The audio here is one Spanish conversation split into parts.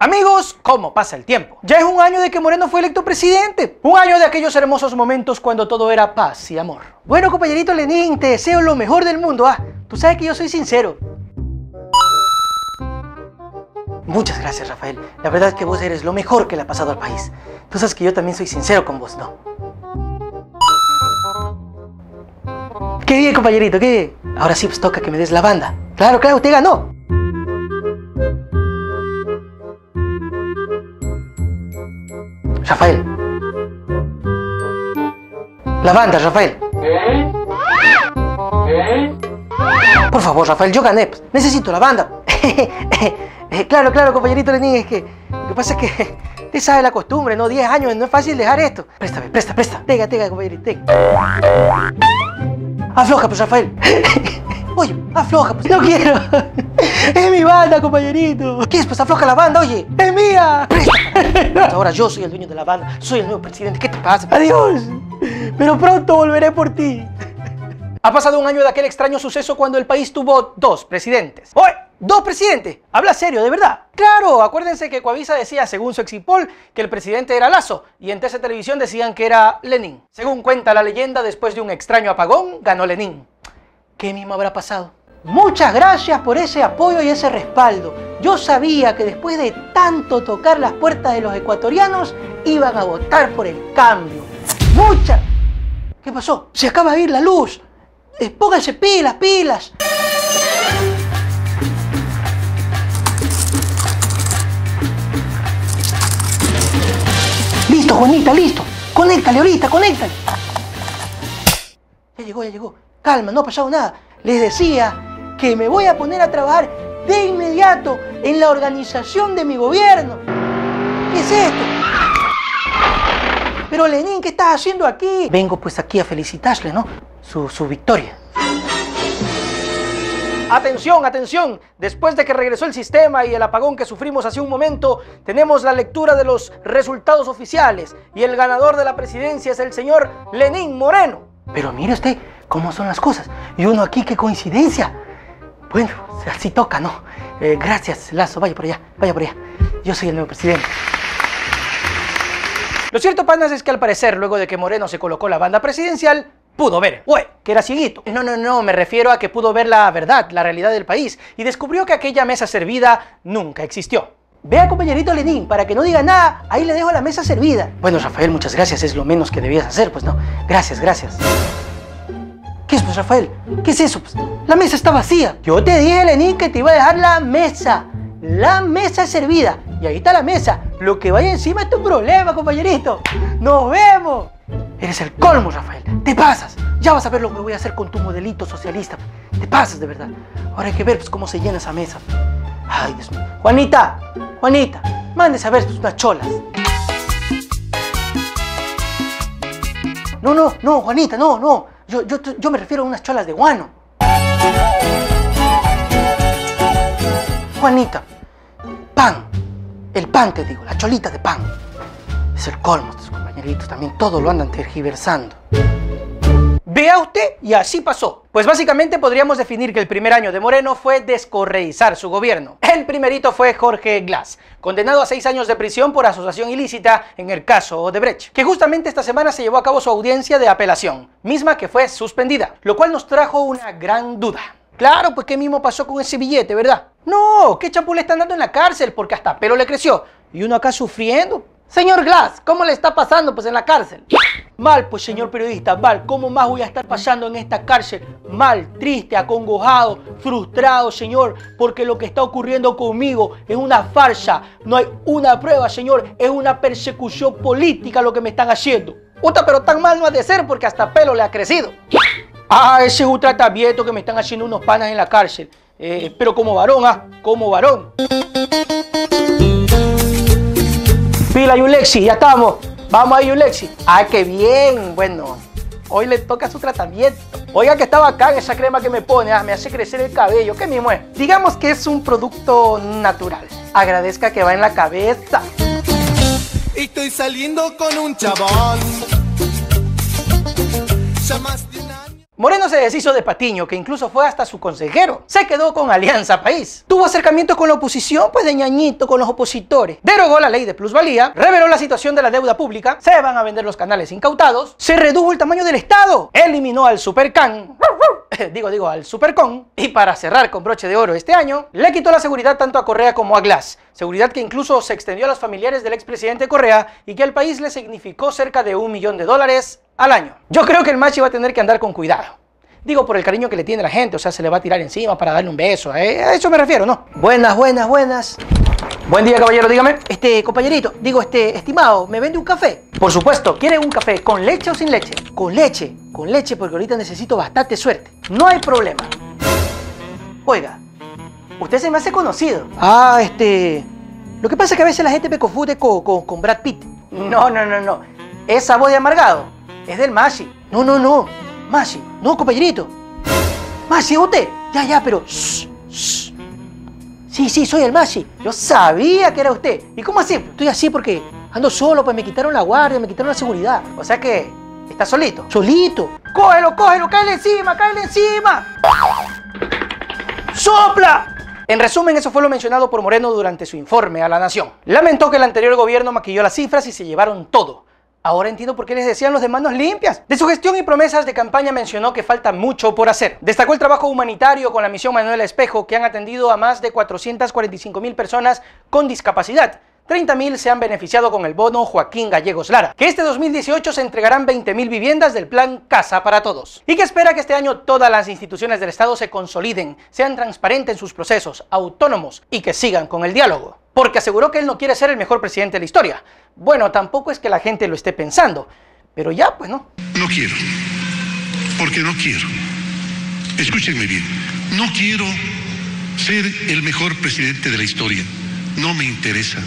Amigos, ¿cómo pasa el tiempo? Ya es un año de que Moreno fue electo presidente. Un año de aquellos hermosos momentos cuando todo era paz y amor. Bueno, compañerito Lenín, te deseo lo mejor del mundo. Tú sabes que yo soy sincero. Muchas gracias, Rafael. La verdad es que vos eres lo mejor que le ha pasado al país. Tú sabes que yo también soy sincero con vos, ¿no? Qué bien, compañerito, qué bien. Ahora sí, pues toca que me des la banda. Claro, claro, usted ganó. Rafael. La banda, Rafael. Por favor, Rafael, yo gané. Pues. Necesito la banda. Claro, claro, compañerito Lenín, es que lo que pasa es que usted sabe la costumbre, ¿no? 10 años, no es fácil dejar esto. Préstame, presta. Tenga, compañerito, tenga. Afloja, pues, Rafael. Oye, afloja, pues. No quiero. Es mi banda, compañerito. ¿Qué es? Pues afloja la banda, oye. Es mía. Presta. Ahora yo soy el dueño de la banda. Soy el nuevo presidente. ¿Qué te pasa? Adiós. Pero pronto volveré por ti. Ha pasado un año de aquel extraño suceso cuando el país tuvo 2 presidentes. ¡Oye! ¿2 presidentes? Habla serio, ¿de verdad? Claro, acuérdense que Coavisa decía, según su exipol, que el presidente era Lasso, y en TC Televisión decían que era Lenín. Según cuenta la leyenda, después de un extraño apagón, ganó Lenín. ¿Qué mismo habrá pasado? Muchas gracias por ese apoyo y ese respaldo. Yo sabía que después de tanto tocar las puertas de los ecuatorianos, iban a votar por el cambio. ¡Muchas! ¿Qué pasó? Se acaba de ir la luz. Pónganse pilas. Listo, Juanita, listo. Conéctale ahorita, conéctale. Ya llegó. Calma, no ha pasado nada. Les decía que me voy a poner a trabajar de inmediato en la organización de mi gobierno. ¿Qué es esto? Pero Lenín, ¿qué estás haciendo aquí? Vengo pues aquí a felicitarle, ¿no? Su victoria. Atención, después de que regresó el sistema y el apagón que sufrimos hace un momento, tenemos la lectura de los resultados oficiales y el ganador de la presidencia es el señor Lenín Moreno. Pero mire usted cómo son las cosas, y uno aquí, qué coincidencia. Bueno, así toca, ¿no? Gracias, Lasso, vaya por allá. Yo soy el nuevo presidente. Lo cierto, panas, es que al parecer, luego de que Moreno se colocó la banda presidencial, pudo ver, que era cieguito. No, me refiero a que pudo ver la verdad, la realidad del país, y descubrió que aquella mesa servida nunca existió. Vea, compañerito Lenín, para que no diga nada, ahí le dejo la mesa servida. Bueno, Rafael, muchas gracias, es lo menos que debías hacer, pues no. Gracias. ¿Qué es, pues, Rafael? ¿Qué es eso? Pues, la mesa está vacía. Yo te dije, Lenín, que te iba a dejar la mesa. La mesa es servida. Y ahí está la mesa. Lo que vaya encima es tu problema, compañerito. ¡Nos vemos! Eres el colmo, Rafael. Te pasas. Ya vas a ver lo que voy a hacer con tu modelito socialista. Te pasas, de verdad. Ahora hay que ver pues, cómo se llena esa mesa. Ay, Dios mío. Juanita, mándese a ver pues, unas cholas. No, Juanita, no. Yo me refiero a unas cholas de guano. Juanita, pan. El pan, te digo, la cholita de pan. Es el colmo, estos compañeritos también todo lo andan tergiversando. Vea usted, y así pasó. Pues básicamente podríamos definir que el primer año de Moreno fue descorreizar su gobierno. El primerito fue Jorge Glass, condenado a 6 años de prisión por asociación ilícita en el caso Odebrecht, que justamente esta semana se llevó a cabo su audiencia de apelación, misma que fue suspendida, lo cual nos trajo una gran duda. Claro, pues qué mismo pasó con ese billete, ¿verdad? No, qué champú le están dando en la cárcel porque hasta pelo le creció. Y uno acá sufriendo. Señor Glass, ¿cómo le está pasando pues en la cárcel? Mal, pues señor periodista, mal. ¿Cómo más voy a estar pasando en esta cárcel? Mal, triste, acongojado, frustrado, señor, porque lo que está ocurriendo conmigo es una farsa. No hay una prueba, señor, es una persecución política lo que me están haciendo. Puta, pero tan mal no ha de ser porque hasta pelo le ha crecido. Ese es un tratamiento que me están haciendo unos panas en la cárcel. Pero como varón, como varón. Pila, Yulexi, ya estamos. Vamos ahí, Yulexi. Qué bien. Bueno, hoy le toca su tratamiento. Oiga que está bacán esa crema que me pone. Me hace crecer el cabello. ¿Qué mismo es? Digamos que es un producto natural. Agradezca que va en la cabeza. Estoy saliendo con un chabón. Moreno se deshizo de Patiño, que incluso fue hasta su consejero. Se quedó con Alianza País. Tuvo acercamientos con la oposición, pues de ñañito con los opositores. Derogó la ley de plusvalía, reveló la situación de la deuda pública, se van a vender los canales incautados, se redujo el tamaño del Estado, eliminó al Supercan, al Supercon, y para cerrar con broche de oro este año, le quitó la seguridad tanto a Correa como a Glass. Seguridad que incluso se extendió a los familiares del expresidente Correa y que al país le significó cerca de $1 millón al año. Yo creo que el Machi va a tener que andar con cuidado. Digo, por el cariño que le tiene la gente, o sea, se le va a tirar encima para darle un beso. A eso me refiero, ¿no? Buenas. Buen día, caballero, dígame. Compañerito, estimado, ¿me vende un café? Por supuesto, ¿quiere un café con leche o sin leche? Con leche, porque ahorita necesito bastante suerte. No hay problema. Oiga, usted se me hace conocido. Lo que pasa es que a veces la gente me confunde con Brad Pitt. No. Esa voz de amargado es del Machi. No. Machi, no, compañerito. Machi, usted. Ya, pero... Shh. Sí, soy el Machi. Yo sabía que era usted. ¿Y cómo así? Estoy así porque ando solo, pues me quitaron la guardia, me quitaron la seguridad. O sea que... ¿está solito? Solito. Cógelo, cáele encima. ¡Sopla! En resumen, eso fue lo mencionado por Moreno durante su informe a la Nación. Lamentó que el anterior gobierno maquilló las cifras y se llevaron todo. Ahora entiendo por qué les decían los de manos limpias. De su gestión y promesas de campaña mencionó que falta mucho por hacer. Destacó el trabajo humanitario con la misión Manuela Espejo, que han atendido a más de 445,000 personas con discapacidad. 30,000 se han beneficiado con el bono Joaquín Gallegos Lara, que este 2018 se entregarán 20,000 viviendas del plan Casa para Todos. Y que espera que este año todas las instituciones del Estado se consoliden, sean transparentes en sus procesos, autónomos y que sigan con el diálogo. Porque aseguró que él no quiere ser el mejor presidente de la historia. Bueno, tampoco es que la gente lo esté pensando, pero ya, pues no. No quiero, porque no quiero. Escúchenme bien, no quiero ser el mejor presidente de la historia. No me interesa.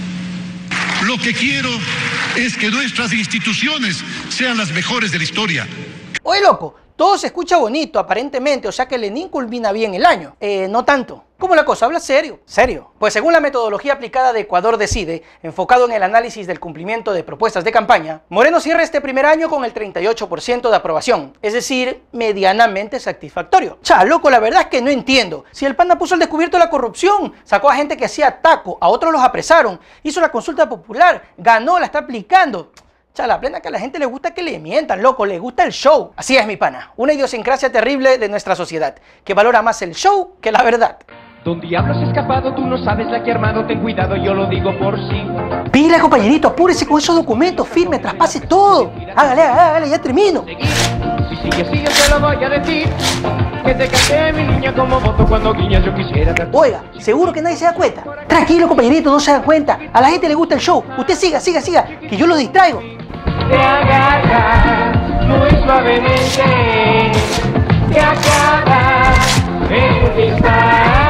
Lo que quiero es que nuestras instituciones sean las mejores de la historia. Oye, loco, todo se escucha bonito aparentemente, o sea que Lenin culmina bien el año. No tanto. ¿Cómo la cosa? Habla serio. ¿Serio? Pues según la metodología aplicada de Ecuador Decide, enfocado en el análisis del cumplimiento de propuestas de campaña, Moreno cierra este primer año con el 38% de aprobación, es decir, medianamente satisfactorio. Loco, la verdad es que no entiendo. Si el panda puso al descubierto la corrupción, sacó a gente que hacía taco, a otros los apresaron, hizo la consulta popular, ganó, la está aplicando. La plena que a la gente le gusta que le mientan, loco, le gusta el show. Así es, mi pana, una idiosincrasia terrible de nuestra sociedad, que valora más el show que la verdad. Don Diablo has escapado, tú no sabes la que armado, ten cuidado, yo lo digo por sí. Pila, compañerito, apúrese con esos documentos, firme, traspase todo. Hágale, ya termino. Si sigue, te lo voy a decir. Que te canté, mi niña, como voto cuando guiñas, yo quisiera. Oiga, seguro que nadie se da cuenta. Tranquilo, compañerito, no se dan cuenta. A la gente le gusta el show. Usted siga, que yo lo distraigo. Te agarra muy suavemente, te acaba en un instante.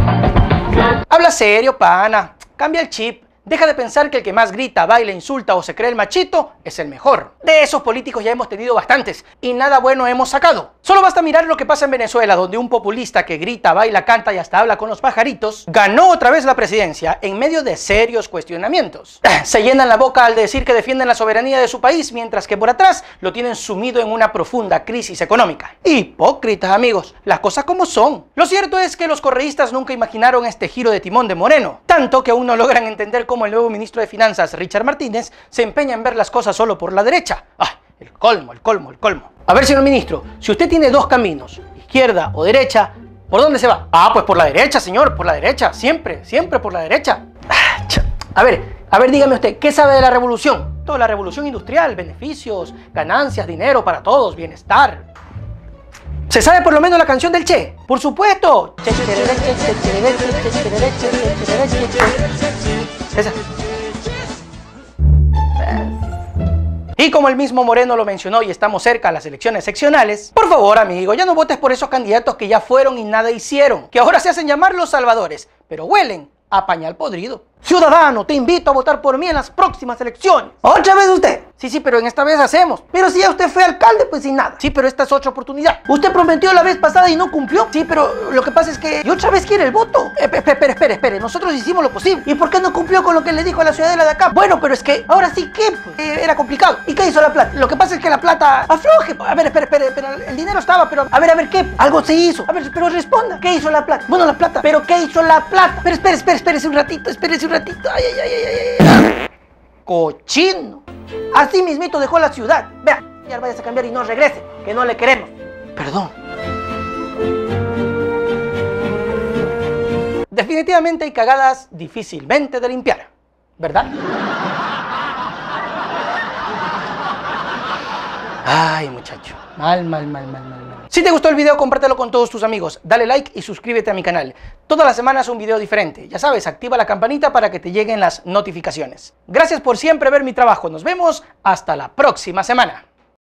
Habla serio, pana. Cambia el chip. Deja de pensar que el que más grita, baila, insulta o se cree el machito es el mejor. De esos políticos ya hemos tenido bastantes y nada bueno hemos sacado. Solo basta mirar lo que pasa en Venezuela, donde un populista que grita, baila, canta y hasta habla con los pajaritos, ganó otra vez la presidencia en medio de serios cuestionamientos. Se llenan la boca al decir que defienden la soberanía de su país, mientras que por atrás lo tienen sumido en una profunda crisis económica. Hipócritas, amigos, las cosas como son. Lo cierto es que los correístas nunca imaginaron este giro de timón de Moreno, tanto que aún no logran entender cómo el nuevo ministro de Finanzas, Richard Martínez, se empeña en ver las cosas solo por la derecha. ¡Ay! El colmo. A ver, señor ministro, si usted tiene dos caminos, izquierda o derecha, ¿por dónde se va? Pues por la derecha, señor, por la derecha, siempre por la derecha. A ver, dígame usted, ¿qué sabe de la revolución? Toda la revolución industrial, beneficios, ganancias, dinero para todos, bienestar. ¿Se sabe por lo menos la canción del Che? ¡Por supuesto! Esa. Y como el mismo Moreno lo mencionó y estamos cerca a las elecciones seccionales, por favor, amigo, ya no votes por esos candidatos que ya fueron y nada hicieron, que ahora se hacen llamar los salvadores, pero huelen a pañal podrido. Ciudadano, te invito a votar por mí en las próximas elecciones. ¡Otra vez usted! Sí, pero en esta vez hacemos. Pero si ya usted fue alcalde, pues sin nada. Sí, pero esta es otra oportunidad. Usted prometió la vez pasada y no cumplió. Sí, pero lo que pasa es que... Y otra vez quiere el voto. Espere. Nosotros hicimos lo posible. ¿Y por qué no cumplió con lo que le dijo a la ciudadela de acá? Bueno, pero es que ahora sí que pues, era complicado. ¿Y qué hizo la plata? Lo que pasa es que la plata afloje. A ver, espere. El dinero estaba, pero... A ver, ¿qué? Algo se hizo. A ver, pero responda. ¿Qué hizo la plata? Bueno, la plata. ¿Pero qué hizo la plata? Pero espérese un ratito. Ay. Cochino. Así mismito dejó la ciudad. Vea, ya vayas a cambiar y no regrese, que no le queremos. Perdón. Definitivamente hay cagadas difícilmente de limpiar, ¿verdad? Ay, muchacho. Mal. Si te gustó el video, compártelo con todos tus amigos, dale like y suscríbete a mi canal. Todas las semanas un video diferente. Ya sabes, activa la campanita para que te lleguen las notificaciones. Gracias por siempre ver mi trabajo. Nos vemos hasta la próxima semana.